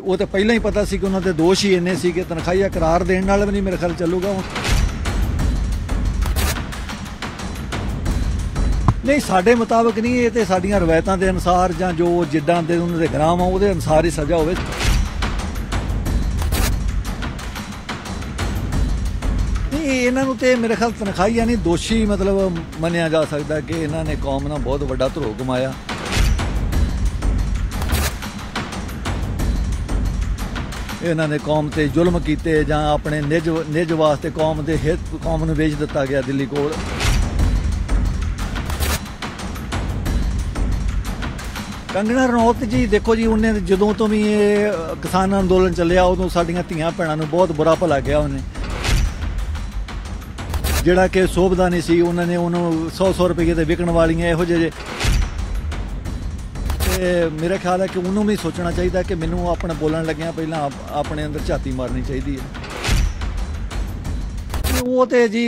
ਉਹ ਤਾਂ ਪਹਿਲਾਂ ਹੀ ਪਤਾ ਸੀ ਕਿ ਉਹਨਾਂ ਦੇ ਦੋਸ਼ ਹੀ ਇੰਨੇ ਸੀ ਕਿ ਤਨਖਾਹੀਆ ਕਰਾਰ ਦੇਣ ਨਾਲ ਵੀ ਨਹੀਂ ਮੇਰੇ ਖਿਆਲ ਚੱਲੂਗਾ। ਨਹੀਂ, ਸਾਡੇ ਮੁਤਾਬਕ ਨਹੀਂ, ਇਹ ਤੇ ਸਾਡੀਆਂ ਰਵਾਇਤਾਂ ਦੇ ਅਨੁਸਾਰ ਜਾਂ ਜੋ ਜਿੱਦਾਂ ਦੇ ਉਹਨਾਂ ਦੇ ਗ੍ਰਾਮ ਆ ਉਹਦੇ ਅਨੁਸਾਰ ਹੀ ਸਜ਼ਾ ਹੋਵੇ। ਨਹੀਂ, ਇਹਨਾਂ ਨੂੰ ਤੇ ਮੇਰੇ ਖਿਆਲ ਤਨਖਾਹੀਆ ਨਹੀਂ, ਦੋਸ਼ੀ ਮਤਲਬ ਮੰਨਿਆ ਜਾ ਸਕਦਾ ਕਿ ਇਹਨਾਂ ਨੇ ਕੌਮ ਨਾਲ ਬਹੁਤ ਵੱਡਾ ਧਰੋਹ ਕਮਾਇਆ। ਇਹਨਾਂ ਨੇ ਕੌਮ ਤੇ ਜ਼ੁਲਮ ਕੀਤੇ ਜਾਂ ਆਪਣੇ ਨਿੱਜ ਵਾਸਤੇ ਕੌਮ ਦੇ ਹਿੱਤ ਕੌਮ ਨੂੰ ਵੇਚ ਦਿੱਤਾ ਗਿਆ ਦਿੱਲੀ ਕੋਲ। ਕੰਗਣਾ ਰਣੌਤ ਜੀ ਦੇਖੋ ਜੀ, ਉਹਨੇ ਜਦੋਂ ਤੋਂ ਵੀ ਇਹ ਕਿਸਾਨ ਅੰਦੋਲਨ ਚੱਲਿਆ ਉਦੋਂ ਸਾਡੀਆਂ ਧੀਆਂ ਭੈਣਾਂ ਨੂੰ ਬਹੁਤ ਬੁਰਾ ਭਲਾ ਗਿਆ। ਉਹਨੇ ਜਿਹੜਾ ਕਿ ਸੋਭਦਾ ਨਹੀਂ ਸੀ, ਉਹਨਾਂ ਨੇ ਉਹਨੂੰ 100 ਰੁਪਏ ਤੇ ਵਿਕਣ ਵਾਲੀਆਂ ਇਹੋ ਜਿਹੇ। ਤੇ ਮੇਰਾ ਖਿਆਲ ਹੈ ਕਿ ਉਹਨੂੰ ਵੀ ਸੋਚਣਾ ਚਾਹੀਦਾ ਕਿ ਮੈਨੂੰ ਆਪਣਾ ਬੋਲਣ ਲੱਗਿਆ ਪਹਿਲਾਂ ਆਪਣੇ ਅੰਦਰ ਝਾਤੀ ਮਾਰਨੀ ਚਾਹੀਦੀ ਹੈ। ਉਹ ਤੇ ਜੀ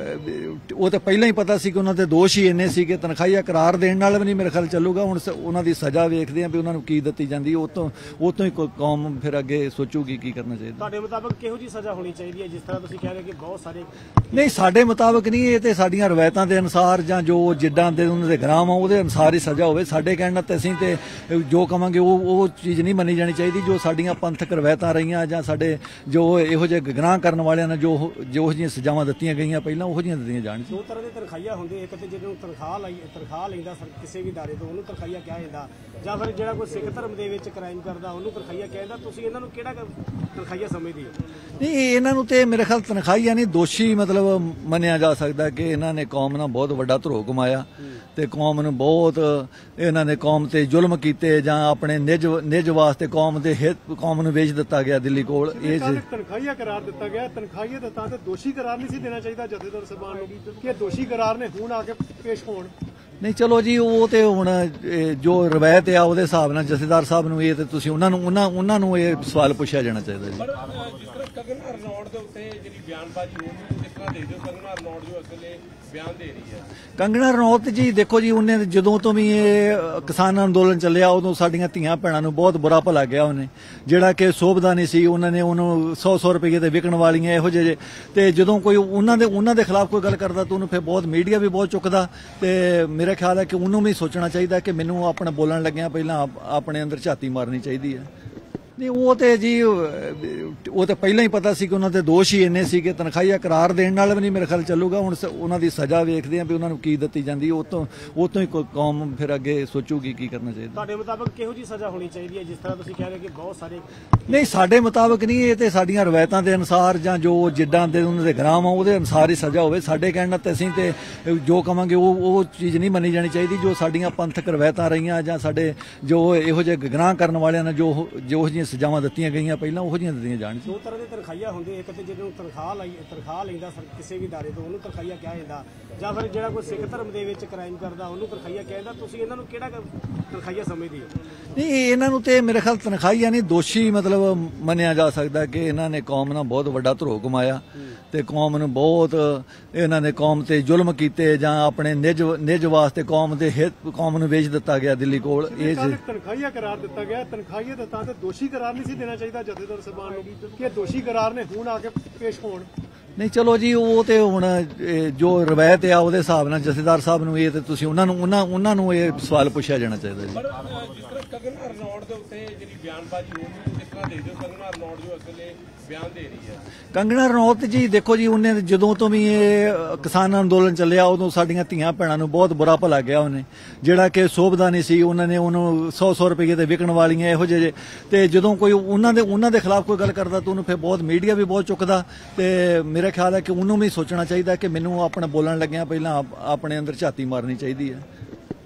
ਉਹ ਤਾਂ ਪਹਿਲਾਂ ਹੀ ਪਤਾ ਸੀ ਕਿ ਉਹਨਾਂ ਦੇ ਦੋਸ਼ ਹੀ ਇੰਨੇ ਸੀ ਕਿ ਤਨਖਾਹੀਆ ਕਰਾਰ ਦੇਣ ਨਾਲ ਵੀ ਨਹੀਂ ਮੇਰੇ ਖਿਆਲ ਚੱਲੂਗਾ। ਹੁਣ ਉਹਨਾਂ ਦੀ ਸਜ਼ਾ ਵੇਖਦੇ ਆ ਵੀ ਉਹਨਾਂ ਨੂੰ ਕੀ ਦਿੱਤੀ ਜਾਂਦੀ, ਉਹ ਤੋਂ ਹੀ ਕੌਮ ਫਿਰ ਅੱਗੇ ਸੋਚੂਗੀ ਕੀ ਕਰਨਾ ਚਾਹੀਦਾ। ਤੁਹਾਡੇ ਮੁਤਾਬਕ ਕਿਹੋ ਜੀ ਸਜ਼ਾ ਹੋਣੀ ਚਾਹੀਦੀ ਹੈ? ਜਿਸ ਤਰ੍ਹਾਂ ਤੁਸੀਂ ਕਹਿ ਰਹੇ ਕਿ ਬਹੁਤ ਸਾਰੇ। ਨਹੀਂ, ਸਾਡੇ ਮੁਤਾਬਕ ਨਹੀਂ, ਇਹ ਤੇ ਸਾਡੀਆਂ ਰਵਾਇਤਾਂ ਦੇ ਅਨੁਸਾਰ ਜਾਂ ਜੋ ਜਿੱਦਾਂ ਦੇ ਉਹਨਾਂ ਦੇ ਗ੍ਰਾਮ ਆ ਉਹਦੇ ਅਨੁਸਾਰ ਹੀ ਸਜ਼ਾ ਹੋਵੇ। ਸਾਡੇ ਕਹਿਣ ਨਾਲ ਤੇ ਅਸੀਂ ਤੇ ਜੋ ਕਵਾਂਗੇ ਉਹ ਚੀਜ਼ ਨਹੀਂ ਮੰਨੀ ਜਾਣੀ ਚਾਹੀਦੀ। ਜੋ ਸਾਡੀਆਂ ਪੰਥਕ ਰਵਾਇਤਾਂ ਰਹੀਆਂ ਜਾਂ ਸਾਡੇ ਜੋ ਇਹੋ ਜਿਹੇ ਗੁਨਾਹ ਕਰਨ ਵਾਲਿਆਂ ਨੇ ਜੋ ਜਿਹੀਆਂ ਸਜ਼ਾਵਾਂ ਦਿੱਤੀਆਂ ਗਈਆਂ ਪਹਿਲਾਂ ਉਹੋ ਜਿਹੀਆਂ ਦਿੱਤੀਆਂ ਜਾਣ। ਦੋ ਤਰ੍ਹਾਂ ਦੇ ਤਨਖਾਹੀਆ ਹੁੰਦੇ, ਇੱਕ ਤੇ ਜਿਹਨੂੰ ਤਨਖਾਹ ਲੈਂਦਾ ਕਿਸੇ ਵੀ ਦਾਰੇ ਤੋਂ ਉਹਨੂੰ ਤਨਖਾਹੀਆ ਕਿਹਾ ਜਾਂਦਾ, ਜਾਂ ਫਿਰ ਜਿਹੜਾ ਕੋਈ ਸਿੱਖ ਧਰਮ ਦੇ ਵਿੱਚ ਕ੍ਰਾਈਮ ਕਰਦਾ ਉਹਨੂੰ ਤਨਖਾਹੀਆ ਕਿਹਾ ਜਾਂਦਾ। ਤੁਸੀਂ ਇਹਨਾਂ ਨੂੰ ਕਿਹੜਾ ਤਨਖਾਹੀਆ ਸਮਝਦੇ ਹੋ? ਨਹੀਂ, ਇਹਨਾਂ ਨੂੰ ਤੇ ਮੇਰੇ ਖਿਆਲ ਤਨਖਾਹੀਆ ਨਹੀਂ, ਦੋਸ਼ੀ ਮਤਲਬ ਮੰਨਿਆ ਜਾ ਸਕਦਾ ਕਿ ਇਹਨਾਂ ਨੇ ਕੌਮ ਨਾਲ ਬਹੁਤ ਵੱਡਾ ਧਰੋਹ ਕਮਾਇਆ ਤੇ ਕੌਮ ਨੂੰ ਬਹੁਤ ਇਹਨਾਂ ਨੇ ਕੌਮ ਤੇ ਜ਼ੁਲਮ ਕੀਤੇ ਜਾਂ ਆਪਣੇ ਨਿੱਜ ਵਾਸਤੇ ਕੌਮ ਦੇ ਹਿੱਤ ਕੌਮ ਨੂੰ ਵੇਚ ਦਿੱਤਾ ਗਿਆ ਦਿੱਲੀ ਕੋਲ। ਇਹ ਤਨਖਾਹੀਆ ਕਰਾਰ ਦਿੱਤਾ ਗਿਆ। ਤਨਖਾਹੀਆ ਦਾ ਤਾਂ ਦੋਸ਼ੀ ਕਰਾਰ ਨਹੀਂ ਸੀ ਦੇਣਾ ਚਾਹੀਦਾ ਜਥੇਦਾਰ ਸਾਹਿਬਾਨ ਨੂੰ ਕਿ ਇਹ ਦੋਸ਼ੀ ਕਰਾਰ ਨੇ, ਹੁਣ ਆ ਕੇ ਪੇਸ਼ ਹੋਣ। ਨਹੀਂ, ਚਲੋ ਜੀ, ਉਹ ਤੇ ਹੁਣ ਜੋ ਰਵਾਇਤ ਆ ਉਹਦੇ ਹਿਸਾਬ ਨਾਲ ਜਥੇਦਾਰ ਸਾਹਿਬ ਨੂੰ ਇਹ ਤੇ ਤੁਸੀਂ ਉਹਨਾਂ ਨੂੰ ਇਹ ਸਵਾਲ ਪੁੱਛਿਆ ਜਾਣਾ ਚਾਹੀਦਾ ਜੀ। ਜਿਸ ਤਰ੍ਹਾਂ ਕੰਗਨਾ ਰਣੌਤ ਦੇ ਉੱਤੇ ਜਿਹੜੀ ਬਿਆਨਬਾਜ਼ੀ ਹੋਣੀ, ਕਿਸ ਤਰ੍ਹਾਂ ਦੇਖਦੇ ਹੋ? ਕੰਗਨਾ ਰਣੌਤ ਜੋ ਅਸਲੇ ਬਿਆਨ ਦੇ ਰਹੀ ਹੈ। ਕੰਗਣਾ ਰਣੌਤ ਜੀ ਦੇਖੋ ਜੀ, ਉਹਨੇ ਜਦੋਂ ਤੋਂ ਵੀ ਇਹ ਕਿਸਾਨ ਅੰਦੋਲਨ ਚੱਲਿਆ ਉਦੋਂ ਸਾਡੀਆਂ ਧੀਆਂ ਭੈਣਾਂ ਨੂੰ ਬਹੁਤ ਬੁਰਾ ਭਲਾ ਗਿਆ। ਉਹਨੇ ਜਿਹੜਾ ਕਿ ਸੋਭਦਾ ਨਹੀਂ ਸੀ, ਉਹਨਾਂ ਨੇ ਉਹਨੂੰ 100 ਰੁਪਏ ਤੇ ਵਿਕਣ ਵਾਲੀਆਂ ਇਹੋ ਜਿਹੇ। ਤੇ ਜਦੋਂ ਕੋਈ ਉਹਨਾਂ ਦੇ ਖਿਲਾਫ ਕੋਈ ਗੱਲ ਕਰਦਾ ਤਾਂ ਉਹਨੂੰ ਫਿਰ ਬਹੁਤ ਮੀਡੀਆ ਵੀ ਬਹੁਤ ਚੁੱਕਦਾ। ਤੇ ਮੇਰਾ ਖਿਆਲ ਹੈ ਕਿ ਉਹਨੂੰ ਵੀ ਸੋਚਣਾ ਚਾਹੀਦਾ ਕਿ ਮੈਨੂੰ ਆਪਣਾ ਬੋਲਣ ਲੱਗਿਆ ਪਹਿਲਾਂ ਆਪਣੇ ਅੰਦਰ ਝਾਤੀ ਮਾਰਨੀ ਚਾਹੀਦੀ ਹੈ। ਨਹੀਂ, ਉਹ ਤੇ ਜੀ ਉਹ ਤਾਂ ਪਹਿਲਾਂ ਹੀ ਪਤਾ ਸੀ ਕਿ ਉਹਨਾਂ ਦੇ ਦੋਸ਼ ਹੀ ਇੰਨੇ ਸੀ ਕਿ ਤਨਖਾਹੀਆ ਕਰਾਰ ਦੇਣ ਨਾਲ ਵੀ ਨਹੀਂ ਮੇਰੇ ਖਿਆਲ ਚੱਲੂਗਾ। ਹੁਣ ਉਹਨਾਂ ਦੀ ਸਜ਼ਾ ਵੇਖਦੇ ਆ ਵੀ ਉਹਨਾਂ ਨੂੰ ਕੀ ਦਿੱਤੀ ਜਾਂਦੀ, ਉਹ ਤੋਂ ਹੀ ਕੌਮ ਫਿਰ ਅੱਗੇ ਸੋਚੂਗੀ ਕੀ ਕਰਨਾ ਚਾਹੀਦਾ। ਤੁਹਾਡੇ ਮੁਤਾਬਕ ਕਿਹੋ ਜੀ ਸਜ਼ਾ ਹੋਣੀ ਚਾਹੀਦੀ ਹੈ? ਜਿਸ ਤਰ੍ਹਾਂ ਤੁਸੀਂ ਕਹਿ ਰਹੇ ਕਿ ਬਹੁਤ ਸਾਰੇ। ਨਹੀਂ, ਸਾਡੇ ਮੁਤਾਬਕ ਨਹੀਂ, ਇਹ ਤੇ ਸਾਡੀਆਂ ਰਵਾਇਤਾਂ ਦੇ ਅਨੁਸਾਰ ਜਾਂ ਜੋ ਜਿੱਦਾਂ ਦੇ ਉਹਨਾਂ ਦੇ ਗ੍ਰਾਮ ਆ ਉਹਦੇ ਅਨੁਸਾਰ ਹੀ ਸਜ਼ਾ ਹੋਵੇ। ਸਾਡੇ ਕਹਿਣ ਨਾਲ ਤੇ ਅਸੀਂ ਤੇ ਜੋ ਕਵਾਂਗੇ ਉਹ ਚੀਜ਼ ਨਹੀਂ ਮੰਨੀ ਜਾਣੀ ਚਾਹੀਦੀ। ਜੋ ਸਾਡੀਆਂ ਪੰਥਕ ਰਵਾਇਤਾਂ ਰਹੀਆਂ ਜਾਂ ਸਾਡੇ ਜੋ ਇਹੋ ਜਿਹੇ ਗੁਨਾਹ ਕਰਨ ਵਾਲਿਆਂ ਨੇ ਜੋ ਜਿਹੀਆਂ ਸਜ਼ਾਵਾਂ ਦਿੱਤੀਆਂ ਗਈਆਂ ਪਹਿਲਾਂ ਉਹੋ ਜਿਹੀਆਂ ਦਿੱਤੀਆਂ ਜਾਣ। ਦੋ ਤਰ੍ਹਾਂ ਦੇ ਤਨਖਾਹੀਆ ਹੁੰਦੇ, ਇੱਕ ਤੇ ਜਿਹਨੂੰ ਤਨਖਾਹ ਲੈਂਦਾ ਕਿਸੇ ਵੀ ਦਾਰੇ ਤੋਂ ਉਹਨੂੰ ਤਨਖਾਹੀਆ ਕਿਹਾ ਜਾਂਦਾ, ਜਾਂ ਫਿਰ ਜਿਹੜਾ ਕੋਈ ਸਿੱਖ ਧਰਮ ਦੇ ਵਿੱਚ ਕ੍ਰਾਈਮ ਕਰਦਾ ਉਹਨੂੰ ਤਨਖਾਹੀਆ ਕਿਹਾ ਜਾਂਦਾ। ਤੁਸੀਂ ਇਹਨਾਂ ਨੂੰ ਕਿਹੜਾ ਤਨਖਾਹੀਆ ਸਮਝਦੇ ਹੋ? ਨਹੀਂ, ਇਹਨਾਂ ਨੂੰ ਤੇ ਮੇਰੇ ਖਿਆਲ ਤਨਖਾਹੀਆ ਨਹੀਂ, ਦੋਸ਼ੀ ਮਤਲਬ ਮੰਨਿਆ ਜਾ ਸਕਦਾ ਕਿ ਇਹਨਾਂ ਨੇ ਕੌਮ ਨਾਲ ਬਹੁਤ ਵੱਡਾ ਧਰੋਹ ਕਮਾਇਆ ਤੇ ਕੌਮ ਨੂੰ ਬਹੁਤ ਇਹਨਾਂ ਨੇ ਕੌਮ ਤੇ ਜ਼ੁਲਮ ਕੀਤੇ ਜਾਂ ਆਪਣੇ ਨਿੱਜ ਵਾਸਤੇ ਕੌਮ ਦੇ ਹਿੱਤ ਕੌਮ ਨੂੰ ਵੇਚ ਦਿੱਤਾ ਗਿਆ ਦਿੱਲੀ ਕੋਲ। ਇਹ ਤਨਖਾਹੀਆ ਕਰਾਰ ਦਿੱਤਾ ਗਿਆ। ਤਨਖਾਹੀਆ ਦਾ ਤਾਂ ਦੋਸ਼ੀ ਕਰਾਰ ਨਹੀਂ ਸੀ ਦੇਣਾ ਚਾਹੀਦਾ ਜਥੇਦਾਰ ਸਾਹਿਬਾਨ ਨੂੰ ਕਿ ਇਹ ਦੋਸ਼ੀ ਕਰਾਰ ਨੇ, ਹੁਣ ਆ ਕੇ ਪੇਸ਼ ਹੋਣ। ਨਹੀਂ, ਚਲੋ ਜੀ, ਉਹ ਤੇ ਹੁਣ ਜੋ ਰਵਾਇਤ ਆ ਉਹਦੇ ਹਿਸਾਬ ਨਾਲ ਜਥੇਦਾਰ ਸਾਹਿਬ ਨੂੰ ਇਹ ਤੇ ਤੁਸੀਂ ਉਹਨਾਂ ਨੂੰ ਇਹ ਸਵਾਲ ਪੁੱਛਿਆ ਜਾਣਾ ਚਾਹੀਦਾ ਜੀ। ਜਿਸ ਤਰ੍ਹਾਂ ਕੰਗਨਾ ਰਣੌਤ ਦੇ ਉੱਤੇ ਜਿਹੜੀ ਬਿਆਨਬਾਜ਼ੀ ਹੋਣੀ, ਕਿਸ ਤਰ੍ਹਾਂ ਦੇਖਦੇ ਹੋ? ਕੰਗਨਾ ਰਣੌਤ ਜੋ ਅਸਲੇ ਬਿਆਨ ਦੇ ਰਹੀ ਹੈ। ਕੰਗਣਾ ਰਣੌਤ ਜੀ ਦੇਖੋ ਜੀ, ਉਹਨੇ ਜਦੋਂ ਤੋਂ ਵੀ ਇਹ ਕਿਸਾਨ ਅੰਦੋਲਨ ਚੱਲਿਆ ਉਦੋਂ ਸਾਡੀਆਂ ਧੀਆਂ ਭੈਣਾਂ ਨੂੰ ਬਹੁਤ ਬੁਰਾ ਭਲਾ ਗਿਆ। ਉਹਨੇ ਜਿਹੜਾ ਕਿ ਸੋਭਦਾ ਨਹੀਂ ਸੀ, ਉਹਨਾਂ ਨੇ ਉਹਨੂੰ 100 ਰੁਪਏ ਤੇ ਵਿਕਣ ਵਾਲੀਆਂ ਇਹੋ ਜਿਹੇ। ਤੇ ਜਦੋਂ ਕੋਈ ਉਹਨਾਂ ਦੇ ਖਿਲਾਫ ਕੋਈ ਗੱਲ ਕਰਦਾ ਤਾਂ ਉਹਨੂੰ ਫਿਰ ਬਹੁਤ ਮੀਡੀਆ ਵੀ ਬਹੁਤ ਚੁੱਕਦਾ। ਤੇ ਮੇਰਾ ਖਿਆਲ ਹੈ ਕਿ ਉਹਨੂੰ ਵੀ ਸੋਚਣਾ ਚਾਹੀਦਾ ਕਿ ਮੈਨੂੰ ਆਪਣਾ ਬੋਲਣ ਲੱਗਿਆ ਪਹਿਲਾਂ ਆਪਣੇ ਅੰਦਰ ਝਾਤੀ ਮਾਰਨੀ ਚਾਹੀਦੀ ਹੈ।